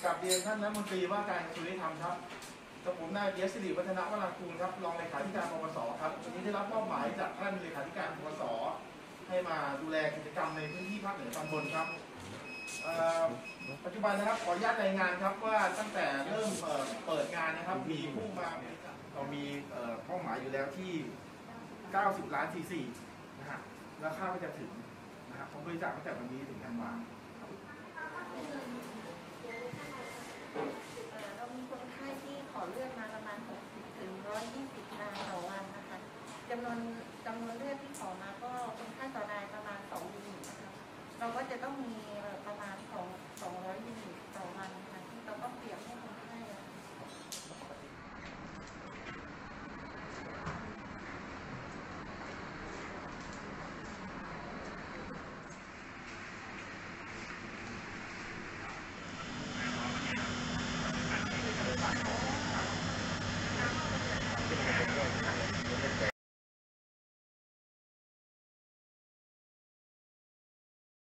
กราบเรียนท่านรัฐมนตรีว่าการกระทรวงยุติธรรมครับกับผมนายเบียร์สิริวัฒนวรากูลครับรองเลขาธิการปปสครับวันนี้ได้รับมอบหมายจากท่านเลขาธิการปปสให้มาดูแลกิจกรรมในพื้นที่ภาคเหนือตอนบนครับปัจจุบันนะครับขออนุญาตรายงานครับว่าตั้งแต่เริ่มเปิดงานนะครับมีผู้มาเรามีเป้าหมายอยู่แล้วที่90 ล้านซีซีนะฮะแล้วค่าก็จะถึงนะครับผมบริจาคตั้งแต่วันนี้ถึงธันวาเรามีคนไข้ที่ขอเลือดมาประมาณ60 ถึง 120 รายต่อวันนะคะจำนวนเลือดที่ขอมา